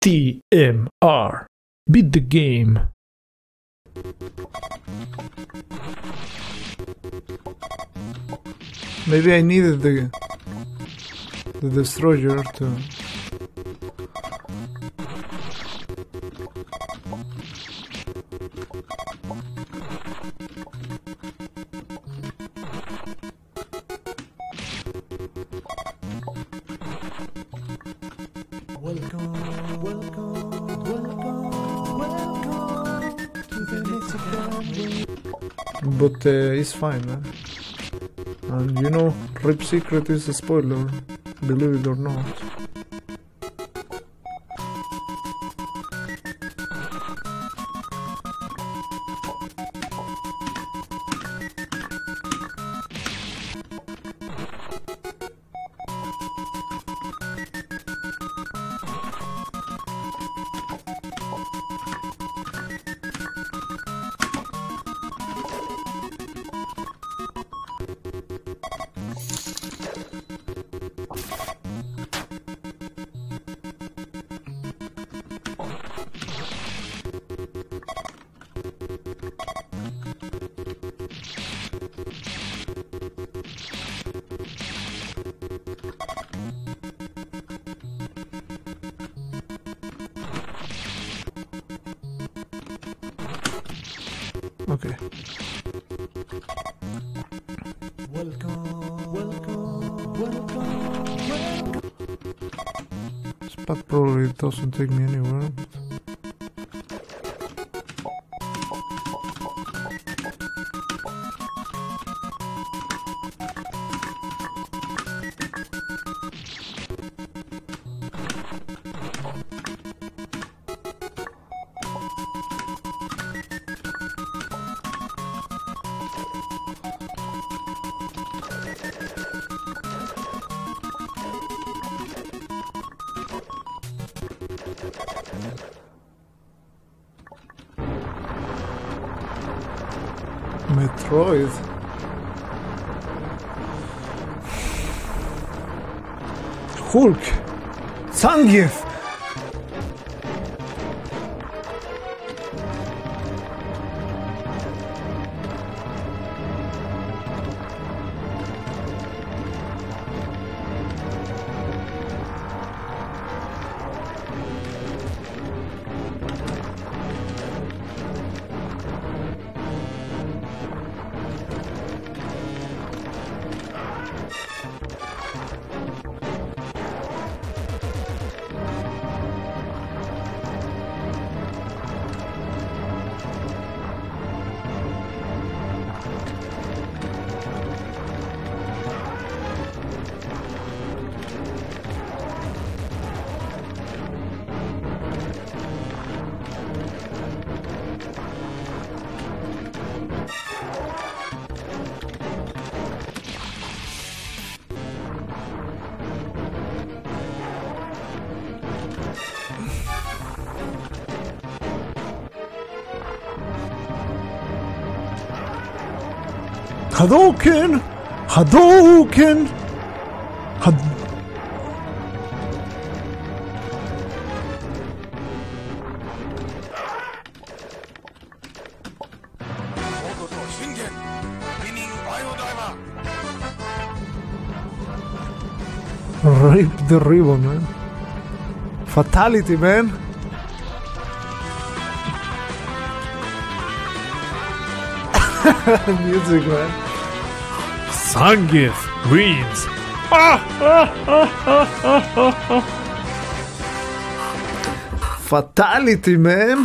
TMR. Beat the game. Maybe I needed the destroyer to... Welcome to the Mexican. But it's fine, man. And you know, Rip Secret is a spoiler, believe it or not. Okay. Welcome. This path probably doesn't take me anywhere. But... Metroid. Hulk. Zangief. Hadouken! Hadouken! Rip the ribbon, man. Fatality, man. Music, man. Zangief wins. Fatality, man.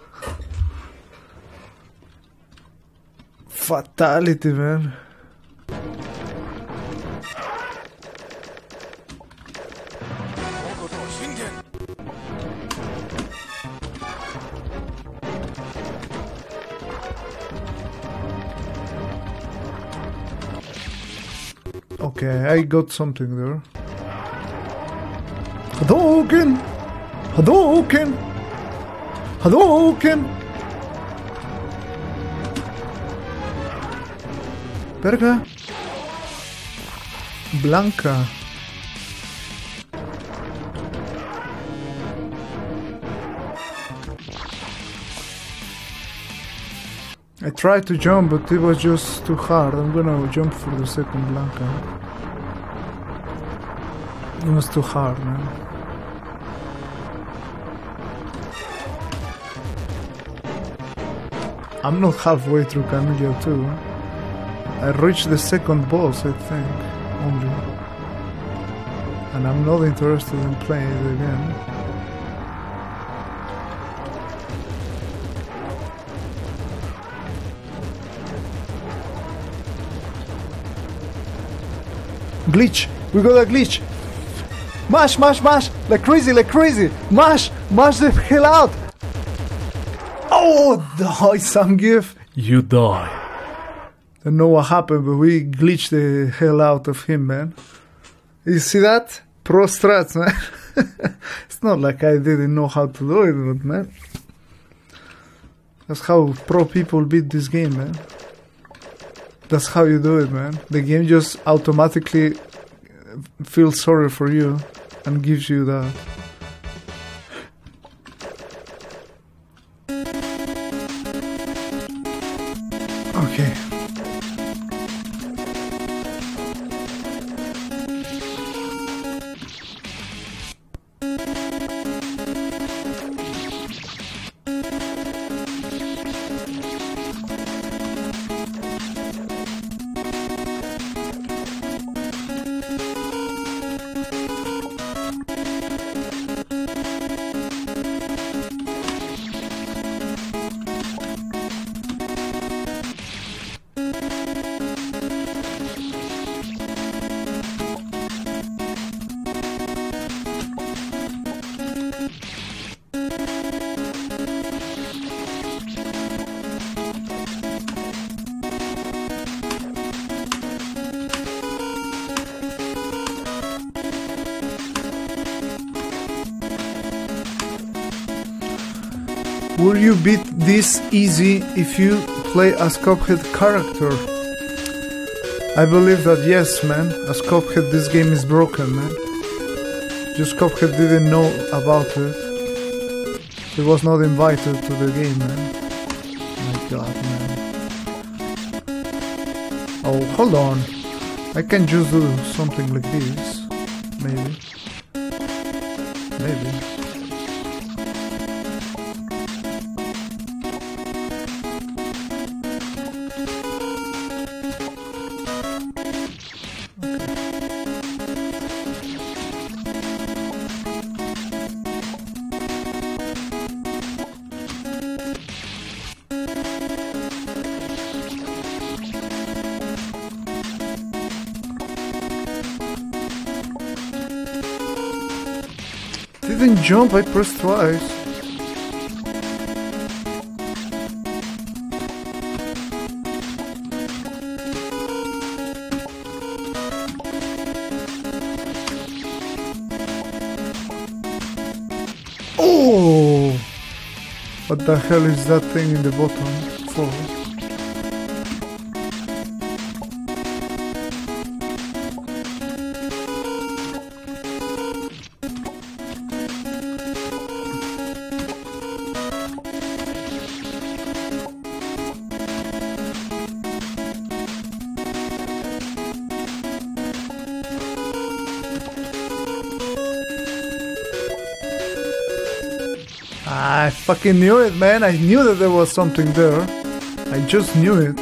Fatality, man. Okay, I got something there. Hadouken! Hadouken! Hadouken! Verga. Blanca. I tried to jump, but it was just too hard. I'm gonna jump for the second Blanca. It was too hard, man. I'm not halfway through Camilla 2. I reached the second boss, I think, only. And I'm not interested in playing it again. Glitch! We got a glitch! Mash, mash, mash! Like crazy, like crazy! Mash! Mash the hell out! Oh, die, Zangief! You die. Don't know what happened, but we glitched the hell out of him, man. You see that? Pro strats, man. It's not like I didn't know how to do it, but man. That's how pro people beat this game, man. That's how you do it, man. The game just automatically feels sorry for you and gives you that. Okay. Will you beat this easy if you play as Cuphead character? I believe that yes, man. As Cuphead, this game is broken, man. Just Cuphead didn't know about it. He was not invited to the game, man. Oh my god, man. Oh, hold on. I can just do something like this. Maybe. Maybe. Didn't jump, I pressed twice. Oh! What the hell is that thing in the bottom for? I fucking knew it, man. I knew that there was something there. I just knew it.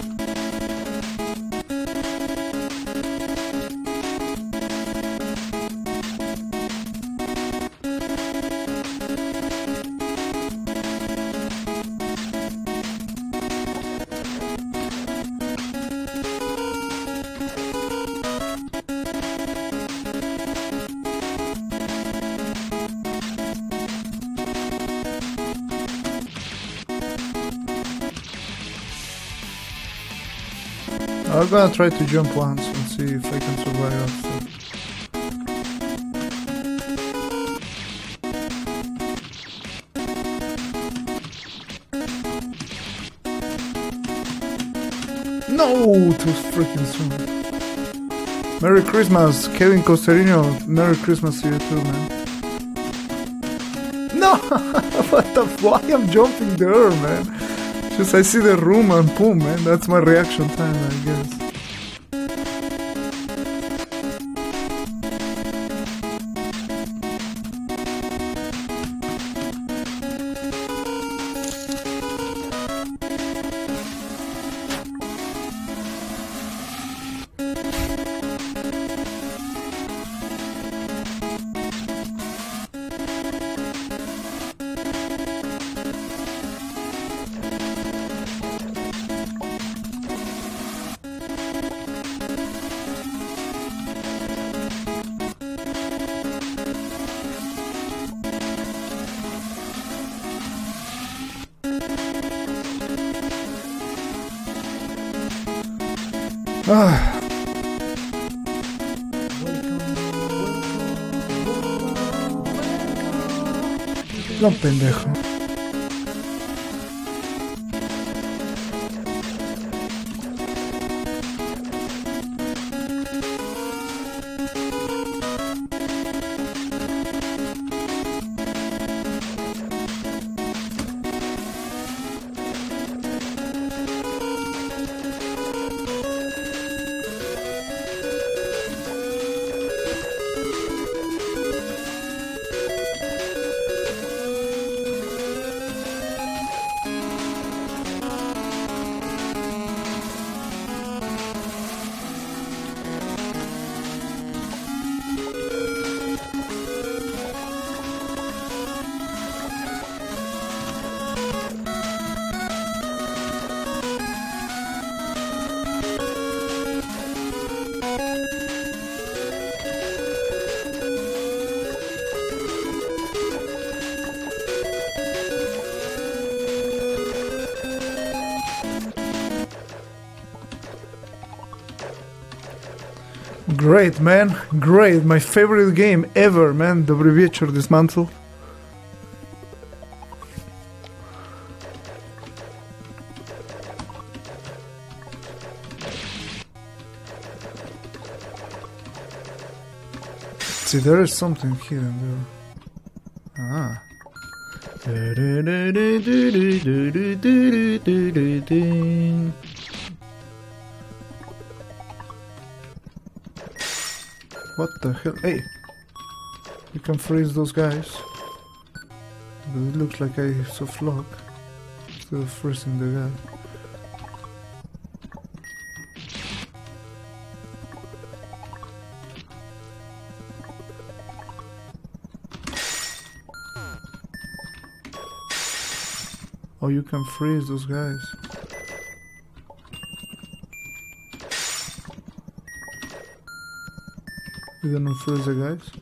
I'm gonna try to jump once and see if I can survive after. No, too freaking soon. Merry Christmas, Kevin Costarino. Merry Christmas to you too, man. No, what the? Why I'm jumping there, man? Just I see the room and boom, man. That's my reaction time, I guess. No, pendejo. Great, man. Great. My favorite game ever, man. Dobry wieczór, Dismantle. See, there is something hidden there. Ah. What the hell? Hey! You can freeze those guys. But it looks like I soft lock instead of freezing the guy. Oh, you can freeze those guys. You don't freeze the guys?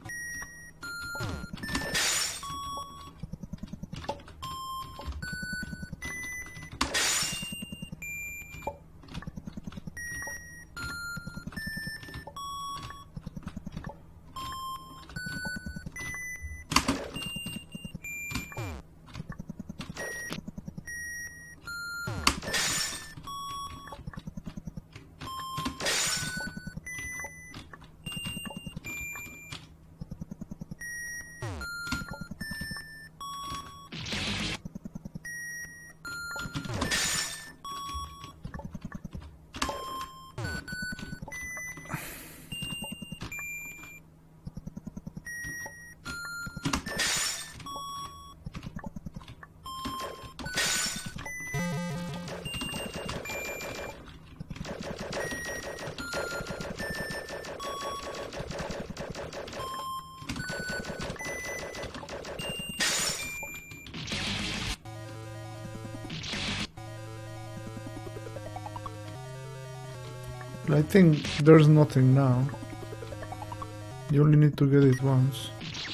I think there's nothing now. You only need to get it once.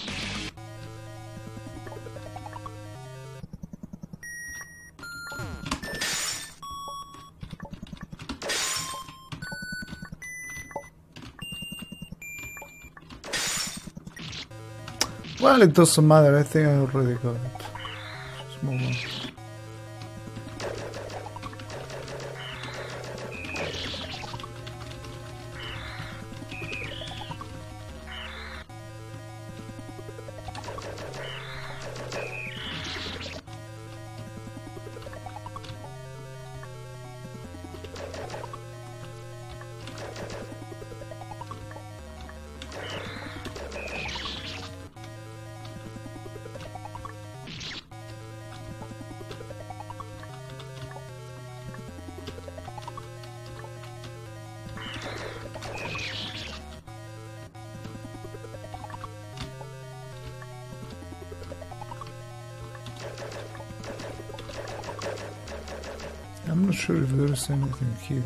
Well, it doesn't matter. I think I already got it. Just move on. I'm not sure if there is anything here.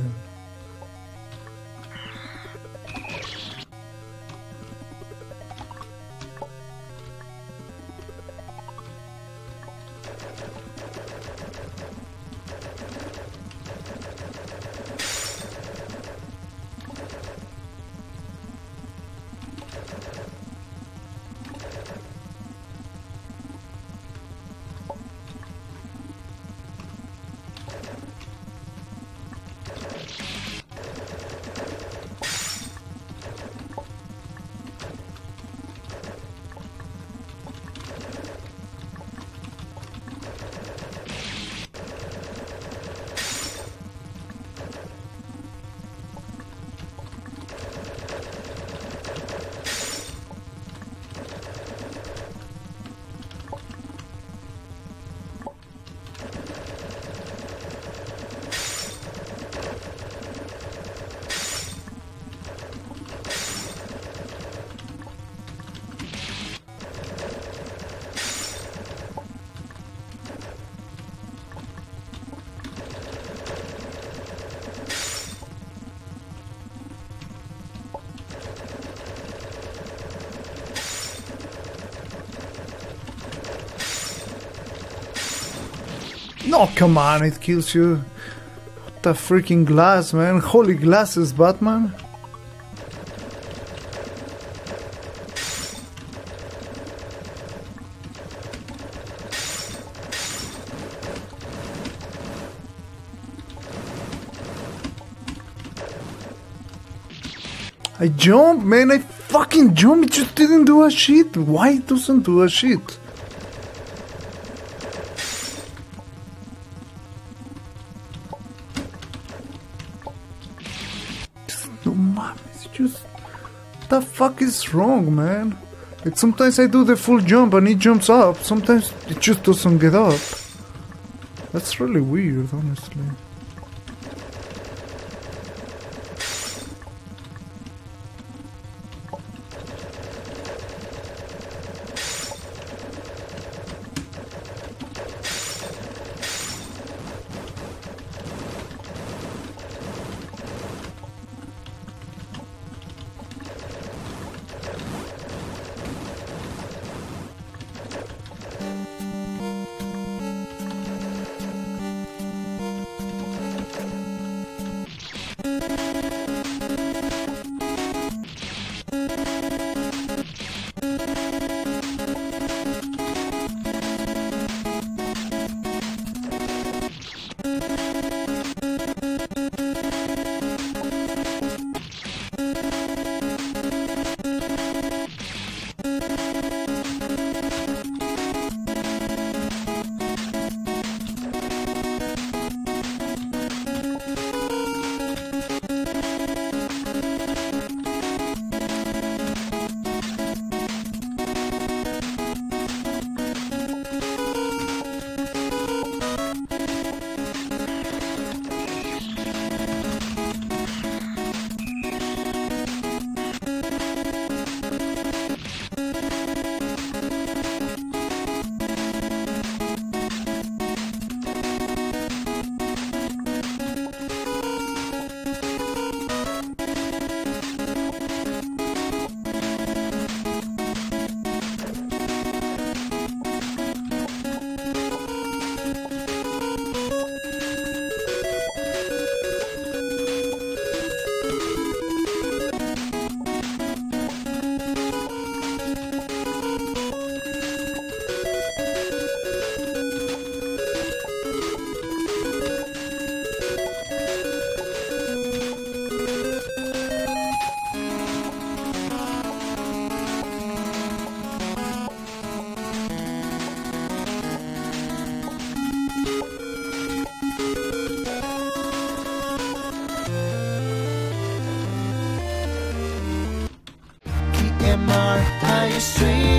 No, come on, it kills you. What the freaking glass, man. Holy glasses, Batman. I jumped, man. I fucking jumped. It just didn't do a shit. Why it doesn't do a shit? No, mom, it's just... What the fuck is wrong, man? Like, sometimes I do the full jump and it jumps up. Sometimes it just doesn't get up. That's really weird, honestly. Are you straight?